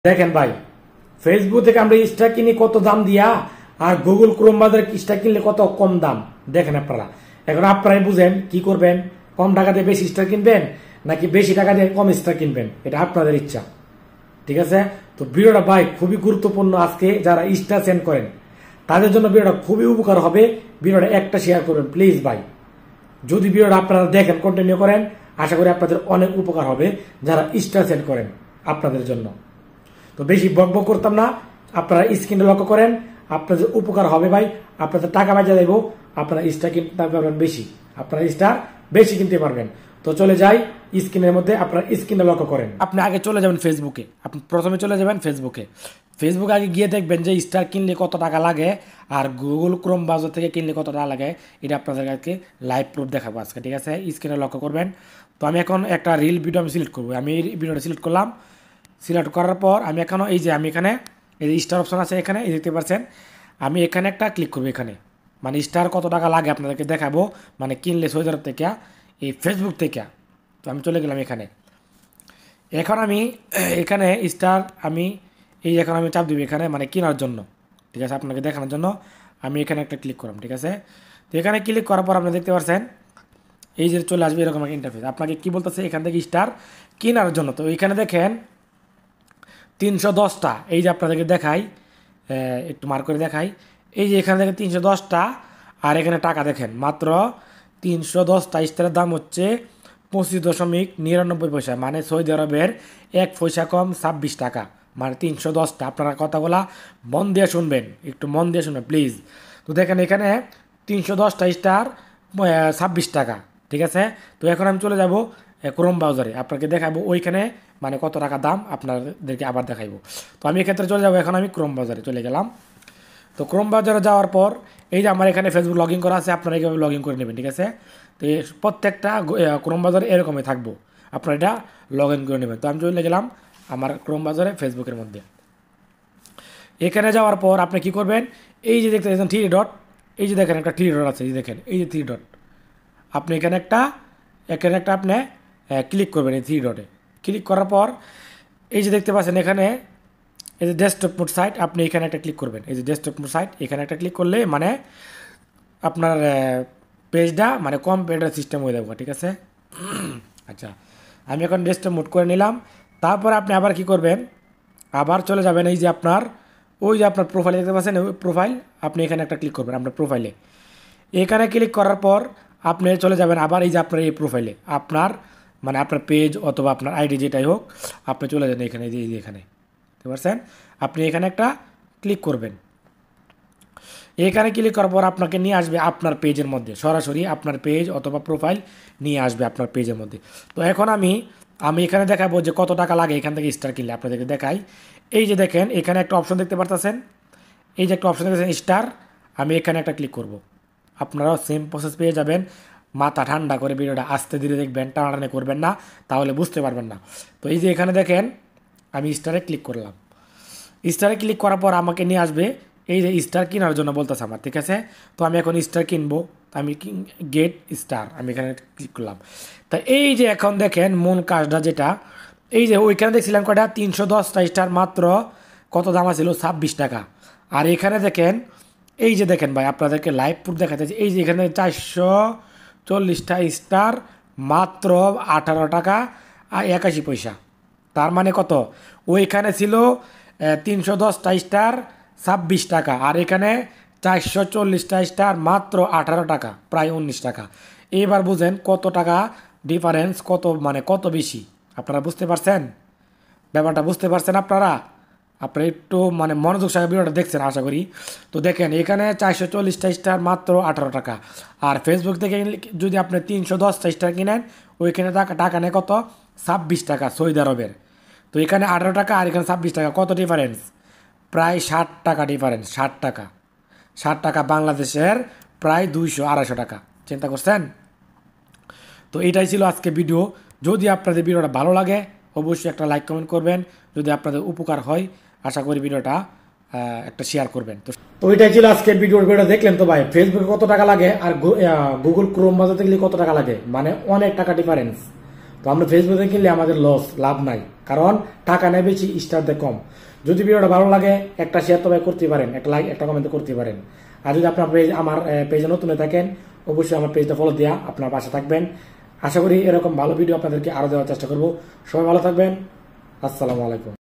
দেখেন ভাই, ফেসবুক থেকে আমরা স্টার কিনি কত দাম দিয়া, আর গুগল ক্রোম বাজারে স্টার কিনলে কত কম দাম। দেখেন আপনারা, এখন আপনারাই বুঝেন কি করবেন, কম টাকা দিয়ে বেশি স্টার কিনবেন নাকি বেশি টাকা দিয়ে কম স্টার কিনবেন, এটা আপনাদের ইচ্ছা। ঠিক আছে, তো ভিডিওটা ভাই খুবই গুরুত্বপূর্ণ। আজকে যারা স্টার সেন্ড করেন তাদের জন্য ভিডিওটা খুবই উপকার হবে। ভিডিওটা একটা শেয়ার করবেন প্লিজ ভাই। যদি ভিডিওটা আপনারা দেখেন, কন্টিনিউ করেন, আশা করি আপনাদের অনেক উপকার হবে যারা স্টার সেন্ড করেন আপনাদের জন্য। তো বেশি বকবক করতাম না, আপনারা স্ক্রিনে লক্ষ্য করেন, আপনাদের উপকার হবে ভাই। আপনাদের টাকা বাঁচা যাইব, আপনারা স্টার কিনতে পারবেন বেশি, আপনারা স্টার বেশি কিনতে পারবেন। তো চলে যাই স্ক্রিনের মধ্যে, আপনারা স্ক্রিনে লক্ষ্য করেন। আপনি আগে চলে যাবেন ফেসবুকে, আপনি প্রথমে চলে যাবেন ফেসবুকে আগে গিয়ে দেখবেন যে স্টার কিনলে কত টাকা লাগে আর গুগল ক্রোম ব্রাউজার থেকে কিনলে কত টাকা লাগে। এটা আপনাদের কাছে লাইভ প্রুফ দেখাবো আজকে। ঠিক আছে, স্ক্রিনে লক্ষ্য করবেন। তো আমি এখন একটা রিল ভিডিও আমি সিলেক্ট করবো। আমি এই ভিডিওটা সিলেক্ট করলাম। সিলেক্ট করার পর আমি এখনও এই যে আমি এখানে এই যে স্টার অপশন আছে, এখানে এই দেখতে পাচ্ছেন, আমি এখানে একটা ক্লিক করবো। এখানে মানে স্টার কত টাকা লাগে আপনাদেরকে দেখাবো, মানে কিনলে সৌদি আরব থেকে এই ফেসবুক থেকে। তো আমি চলে গেলাম এখানে। এখন আমি এখানে স্টার আমি এই এখন আমি চাপ দিব এখানে, মানে কেনার জন্য। ঠিক আছে, আপনাকে দেখানোর জন্য আমি এখানে একটা ক্লিক করলাম। ঠিক আছে, তো এখানে ক্লিক করার পর আপনি দেখতে পাচ্ছেন এই যে চলে আসবে এরকম একটা ইন্টারফেস। আপনাকে কি বলতেছে এখান থেকে স্টার কেনার জন্য। তো এখানে দেখেন 310টা, এই যে আপনাদেরকে দেখাই, একটু মার্ক করে দেখাই, এই যে এখানে দেখেন 310টা, আর এখানে টাকা দেখেন মাত্র 310টা স্টারের দাম হচ্ছে 25.99 পয়সা, মানে সৌদি আরবের 1 পয়সা কম 26 টাকা, মানে 310টা। আপনারা কথাগুলা মন দিয়ে শুনবেন, একটু মন দিয়ে শুনবেন প্লিজ। তো দেখেন এখানে 310টা স্টার 26 টাকা। ঠিক আছে, তো এখন আমি চলে যাব ক্রোম ব্রাউজারে, আপনাকে দেখাবো ওইখানে মানে কত টাকা দাম আপনাদেরকে আবার দেখাইবো। তো আমি এক্ষেত্রে চলে যাবো, এখন আমি ক্রোম ব্রাউজারে চলে গেলাম। তো ক্রোম ব্রাউজারে যাওয়ার পর এই যে আমার এখানে ফেসবুক লগ ইন করা আছে, আপনারা এইভাবে লগ ইন করে নেবেন। ঠিক আছে, তো প্রত্যেকটা ক্রোম ব্রাউজারে এরকমই থাকবো, আপনারা এটা লগ ইন করে নেবেন। তো আমি চলে গেলাম আমার ক্রোম ব্রাউজারে ফেসবুকের মধ্যে। এখানে যাওয়ার পর আপনি কি করবেন, এই যে দেখতে পাচ্ছেন 3 ডট, এই যে দেখেন একটা 3 ডট আছে, এই যে দেখেন এই যে 3 ডট, আপনি এখানে একটা আপনি ক্লিক করবেন। এই 3 ডটে ক্লিক করার পর এই যে দেখতে পাচ্ছেন এখানে এই যে ডেস্কটপ মোড সাইট, আপনি এখানে একটা ক্লিক করবেন। এই যে ডেস্কটপ মোড সাইট, এখানে একটা ক্লিক করলে মানে আপনার পেজটা মানে কম্পিউটার সিস্টেম হয়ে যাবে। ঠিক আছে, আচ্ছা আমি এখন ডেস্কটপ মোড করে নিলাম। তারপর আপনি আবার কি করবেন, আবার চলে যাবেন এই যে আপনার ওই যে আপনার প্রোফাইল দেখতে পাচ্ছেন, ওই প্রোফাইল, আপনি এখানে একটা ক্লিক করবেন আপনার প্রোফাইলে। এখানে ক্লিক করার পর আপনি চলে যাবেন আবার এই যে আপনার এই প্রোফাইলে, আপনার মানে আপনার পেজ অথবা আপনার আইডি যেটাই হোক, আপনি চলে যান এখানে, এই যে এখানে দেখতে পাচ্ছেন, আপনি এখানে একটা ক্লিক করবেন। এখানে ক্লিক করার পর আপনাকে নিয়ে আসবে আপনার পেজের মধ্যে, সরাসরি আপনার পেজ অথবা প্রোফাইল নিয়ে আসবে আপনার পেজের মধ্যে। তো এখন আমি এখানে দেখাবো যে কত টাকা লাগে এখান থেকে স্টার কিনলে, আপনাদেরকে দেখাই। এই যে দেখেন এখানে একটা অপশন দেখতে পারতেছেন, এই যে একটা অপশন দেখতেছেন স্টার, আমি এখানে একটা ক্লিক করব। আপনারাও সেম প্রসেস পেয়ে যাবেন। মাথা ঠান্ডা করে ভিডিওটা আস্তে ধীরে দেখবেন, টানাটানি করবেন না, তাহলে বুঝতে পারবেন না। তো এই যে এখানে দেখেন আমি স্টারে ক্লিক করলাম। স্টারে ক্লিক করার পর আমাকে নিয়ে আসবে এই যে স্টার কেনার জন্য বলতেছে আমার। ঠিক আছে, তো আমি এখন স্টার কিনবো, আমি গেট স্টার, আমি এখানে ক্লিক করলাম। তা এই যে এখন দেখেন মূল কাজটা যেটা, এই যে ওইখানে দেখছিলাম কয়টা 310টা স্টার, মাত্র কত দাম ছিল 26 টাকা। আর এখানে দেখেন এই যে দেখেন ভাই, আপনাদেরকে লাইভ প্রুফ দেখাতে, এই যে এখানে 440টা স্টার মাত্র 18 টাকা আর 81 পয়সা। তার মানে কত, ওইখানে ছিল 310টা স্টার 26 টাকা, আর এখানে 440টা স্টার মাত্র 18 টাকা, প্রায় 19 টাকা। এবার বুঝেন কত টাকা ডিফারেন্স, কত মানে কত বেশি। আপনারা বুঝতে পারছেন ব্যাপারটা, বুঝতে পারছেন আপনারা একটু মানে মনোযোগ সহকারে ভিডিওটা দেখছেন আশা করি। তো দেখেন এখানে 440টা স্টার মাত্র 18 টাকা, আর ফেসবুক থেকে যদি আপনি 310টা স্টার কিনেন ওইখানে টাকা নেয় কত 26 টাকা সৌদি আরবের। তো এখানে 18 টাকা আর এখানে 26 টাকা, কত ডিফারেন্স, প্রায় 60 টাকা ডিফারেন্স। 60 টাকা বাংলাদেশের প্রায় 200-250 টাকা, চিন্তা করছেন। তো এটাই ছিল আজকে ভিডিও। যদি আপনাদের ভিডিওটা ভালো লাগে অবশ্যই একটা লাইক কমেন্ট করবেন, যদি আপনাদের উপকার হয় আশা করি ভিডিওটা একটা শেয়ার করবেন। তো এটাই ছিল আজকে ভিডিওটা দেখলেন তো ভাই, ফেসবুকে কত টাকা লাগে আর গুগল ক্রোম বাজাতে গেলে কত টাকা লাগে, মানে অনেক টাকা ডিফারেন্স। তো আমরা ফেসবুকে কিনলে আমাদের লস, লাভ নাই। কারণ টাকা নেয় বেশি, স্টার দেয় কম। যদি ভিডিওটা ভালো লাগে একটা শেয়ার তবে করতে পারেন, একটা লাইক একটা কমেন্ট করতে পারেন। আর যদি আপনার পেজ আমার পেজে নতুন হয়ে থাকেন অবশ্যই আমার পেজটা ফলো দেওয়া আপনার পাশে থাকবেন। আশা করি এরকম ভালো ভিডিও আপনাদেরকে আরো দেওয়ার চেষ্টা করব। সবাই ভালো থাকবেন। আসসালামু আলাইকুম।